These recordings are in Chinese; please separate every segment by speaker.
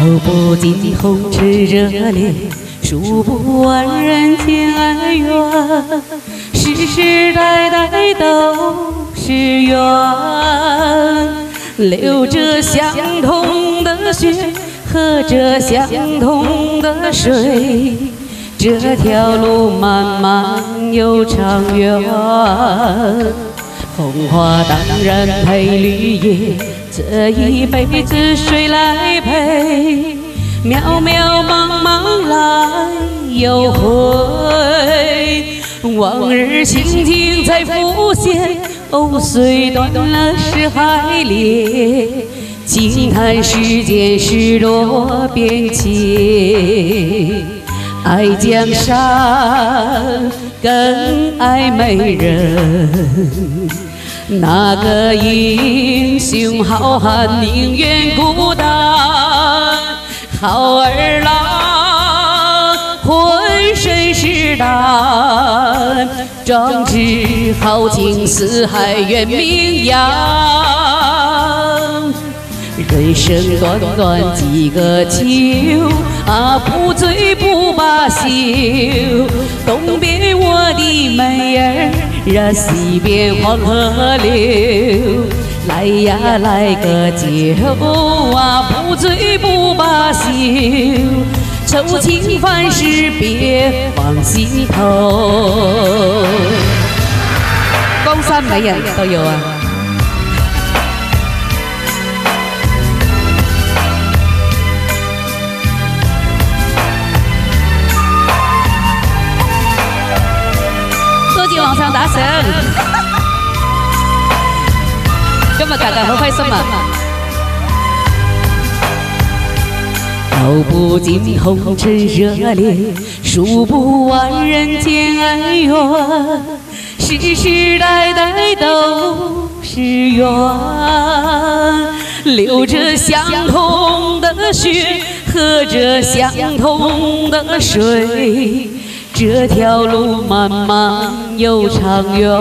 Speaker 1: 不尽红尘热烈，数不完人间恩怨，世世代代都是缘，流着相同的血，喝着相同的水，这条路漫漫又长远。红花当然配绿叶，这一辈子谁来陪？渺渺茫茫来又回，往日情景再浮现。哦，虽断了是海裂，惊叹世间事多变迁。爱江山更爱美人，哪个英雄好汉宁愿孤单？好儿郎浑身是胆，壮志豪情四海远名扬。人生短短几个秋啊，不醉不罢休。东边我的妹儿啊，西边黄河流。来呀来个酒啊，不醉不罢休。愁情烦事别放心头。江山美人都有啊。往上打繩，今日大家好開心啊！道不盡紅塵熱烈，數不完人間恩怨，世世代代都是緣，流着相同的血，喝着相同的水。这条路漫漫又长远，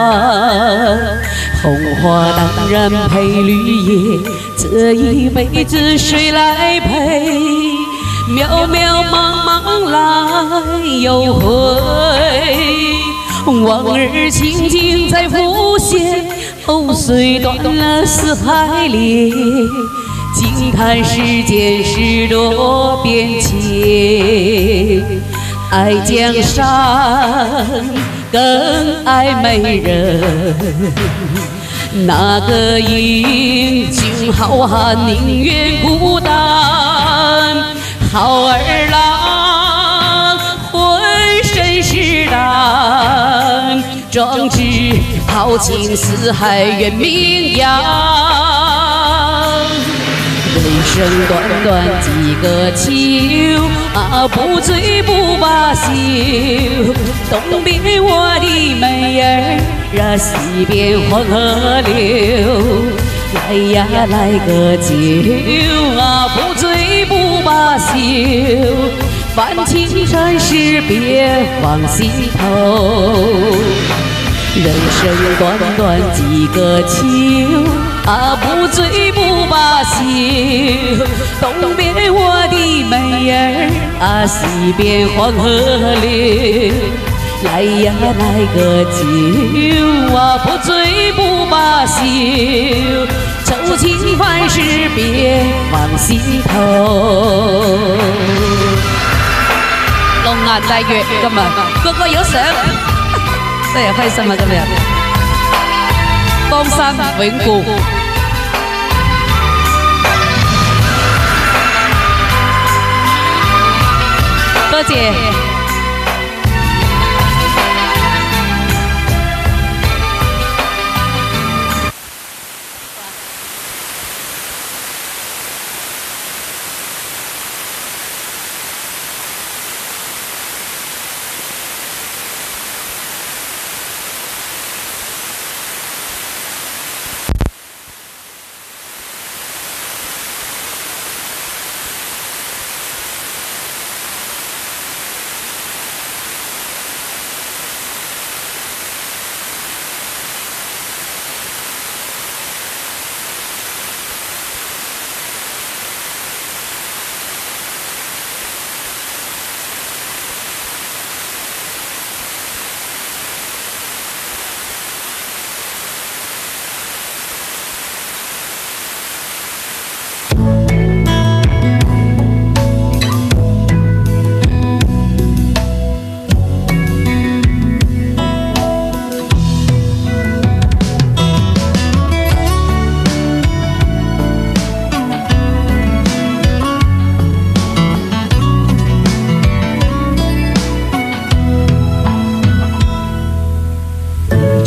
Speaker 1: 红花当然配绿叶，这一辈子谁来陪？渺渺茫茫来又回，往日情景再浮现。哦，虽断了四海裂，惊叹世间事多变迁。爱江山更爱美人，哪个英雄好汉宁愿孤单？好儿郎浑身是胆，壮志豪情四海远名扬。人生短短几个秋啊，不醉不罢休。东边我的妹儿啊，西边黄河流。来呀来个酒啊，不醉不罢休。凡情尘事别放心头。人生短短几个秋啊，不醉不罢休。东边我的妹儿啊，西边黄河流。来呀来个酒啊，不醉不罢休。愁情烦事别放心頭。龍顏大悅今日個個有相，真係開心啊！今日江山永固。多謝。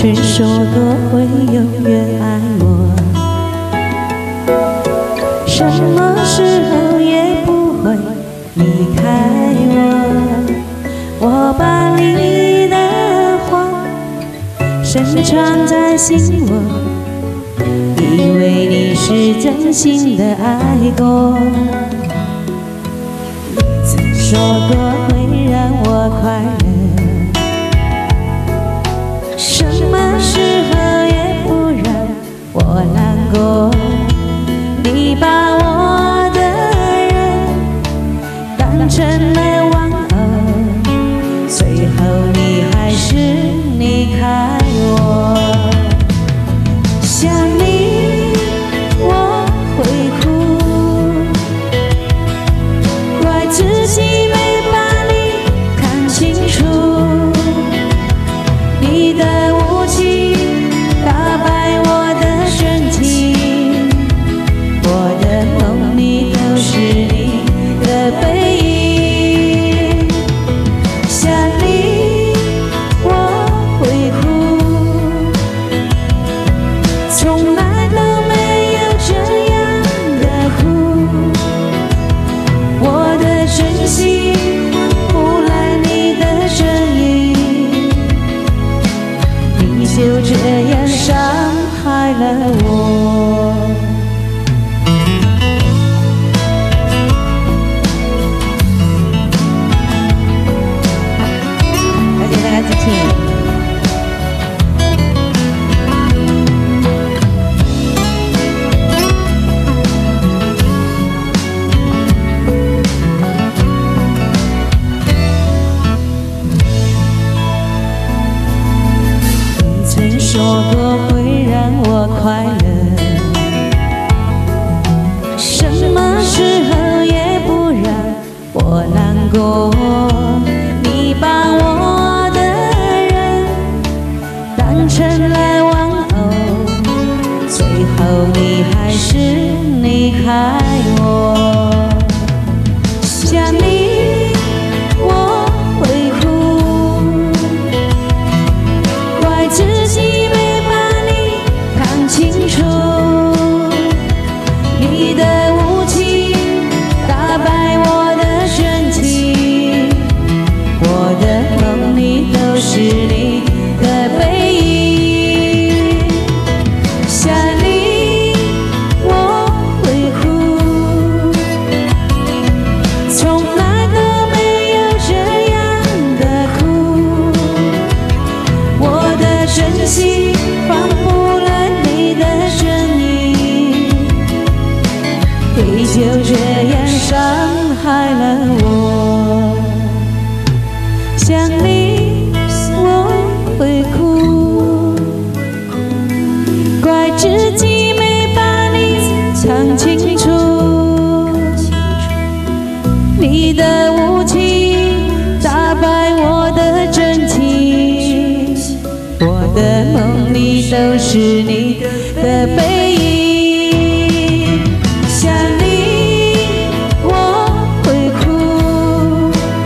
Speaker 2: 曾说过会永远爱我，什么时候也不会离开我。我把你的话深藏在心窝，以为你是真心的爱过。你曾说过会让我快乐，什么时候也不让我难过。你把我的人当成了玩偶，最后你还是离开我。想你我会哭，怪自己没把你看清楚。你的无情打败我的深情，我的梦里都是你的背影。想你我会哭，从来都没有这样的苦。我的真心不来你的声音，你就这样伤害了我。而且大家支持。你曾说过会让我快乐，什么时候也不让我难过。你把我的人当成了玩偶，最后你还是离开我。想你我会哭，怪自己没把你看清楚。你的无情打败我的深情，我的梦里都是你的背影。想你我会哭，从来都没有这样的苦。我的真心换不了你的声音，你就这样伤害了我。想你我会哭，怪自己没把你看清楚。你的无情打败我的真情，我的梦里都是你的背影。想你我会哭，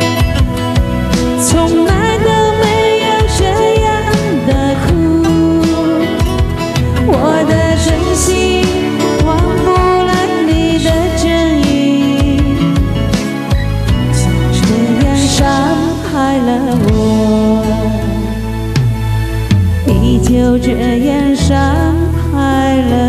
Speaker 2: 从来都没有这样的苦。我的真心换不了你的真意，这样伤害了我，你就这样伤害了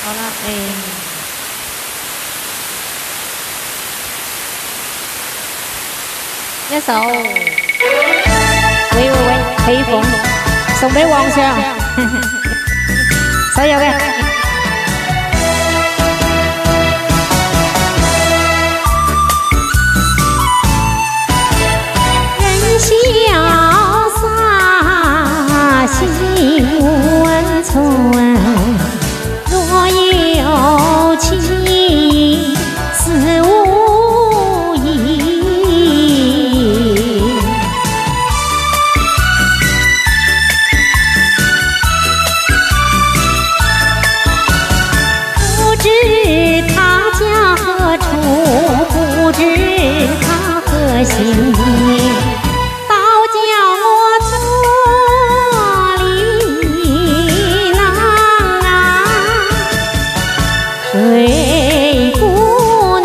Speaker 2: 好了，哎，一首喂喂喂，喜鳳送俾皇上，所有嘅。人瀟灑，心溫存。 若有情，似無意。不知他家何處，不知他何行。 谁不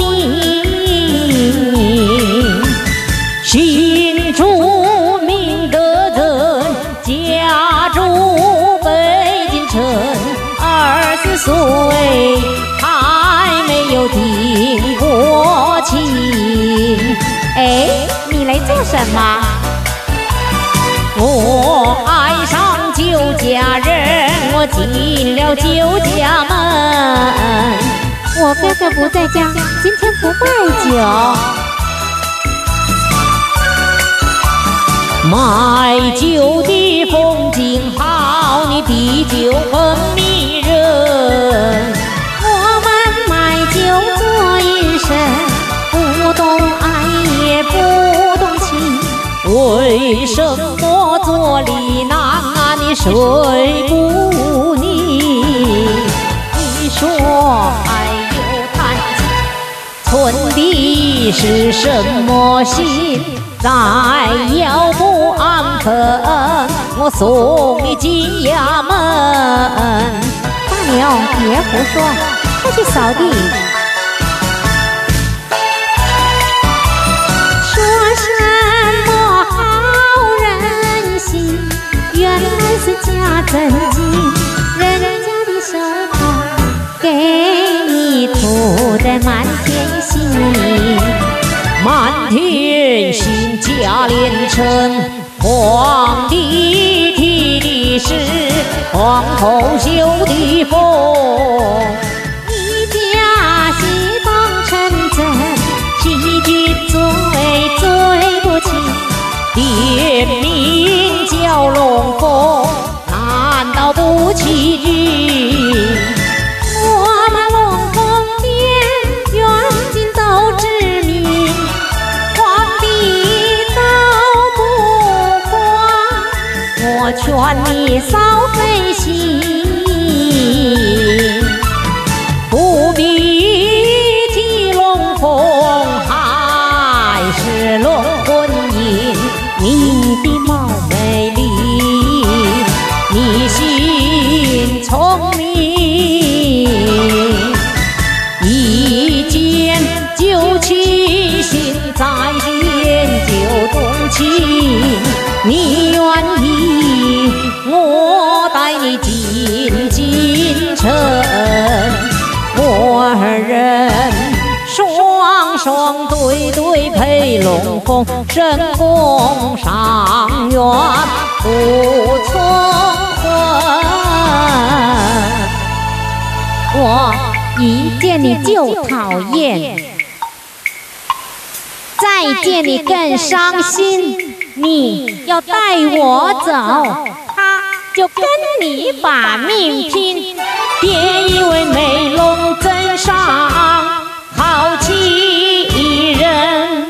Speaker 2: 宁？心中明德人，家住北京城，24岁还没有定过亲。哎，你来做什么？我爱上酒家人，我进了酒家门。 我哥哥不在家，今天不卖酒。卖酒的风景好，你的酒很迷人。我们卖酒做营生，不懂爱也不懂情，为什么做里男啊？你谁不宁？你说爱。 存的是什么心？再要不安分，我送你进衙门。大牛，别胡说，快去扫地。说什么好人心，原来是假真情。人家的手帕给你涂得满天。 满天星，价连城，皇帝提的是皇后绣的凤。你家戏当成真，欺君最不起。店名叫龙凤，难道不欺君？ 我劝你少费心，不必提龙凤，还是论婚姻。你的貌美丽，你心聪明，一见就倾心，再见就动情。你愿意？ 我带你进京城，我二人双双对对配龙凤，神功上元不从婚。我一见你就讨厌，再见你更伤心。你要带我走。 就跟你把命拼，别以为美龙真上好欺人。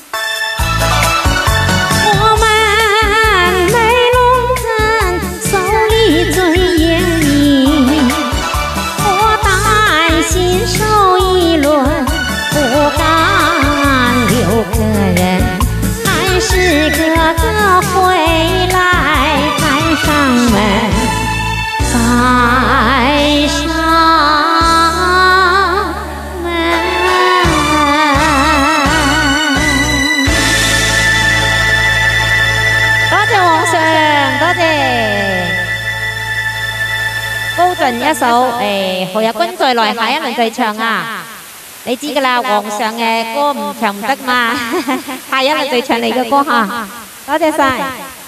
Speaker 2: 我们美龙镇手里最严明，我带新手一轮，不敢留客人，还是哥哥回来。 上门，再上门。多謝皇上，多謝。高
Speaker 3: 盡一首何日君再來，下一輪再唱啊！你知㗎啦，皇上嘅歌唔唱唔得嘛，下一輪再唱你嘅歌嚇，多謝晒。